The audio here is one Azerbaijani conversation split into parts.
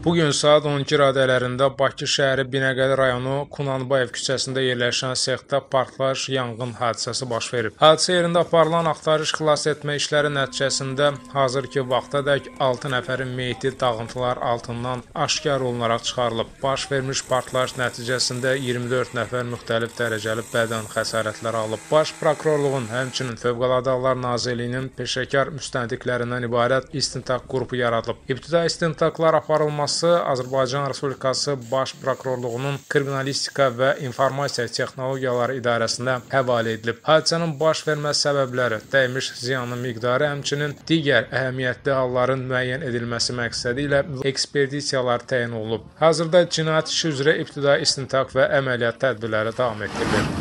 Bugün saat 12 radələrində Bakı şəhəri Binəqədi rayonu Kunanbayev küçəsində yerləşən sexdə partlayış yanğın hadisəsi baş verib. Hadisə yerində aparılan axtarış xilas etmə işləri nəticəsində hazırki vaxtadək 6 nəfərin meyiti dağıntılar altından aşkar olunaraq çıxarılıb. Baş vermiş partlayış nəticəsində 24 nəfər müxtəlif dərəcəli bədən xəsarətləri alıb. Baş prokurorluğun, həmçinin Fövqəladə Hallar Nazirliyinin peşəkar müstəntiqlərindən ibarət istintaq qrupu yaradılıb. İbtidai istintaqlar aparılması Azərbaycan Respublikası Baş Prokurorluğunun Kriminalistika və İnformasiya Texnologiyaları İdarəsinə həvalə edilib. Hadisənin baş vermə səbəbləri, dəymiş ziyanın miqdarı, həmçinin digər əhəmiyyətli halların müəyyən edilməsi məqsədi ilə ekspedisiyalar təyin olunub. Hazırda cinayət işi üzrə ibtidai istintaq və əməliyyat tədbirləri davam etdirilir.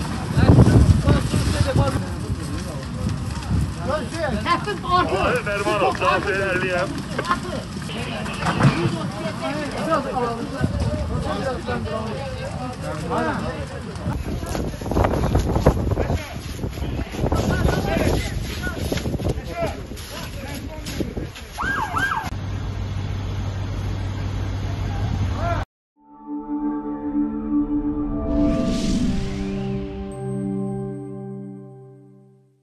Biraz alalım.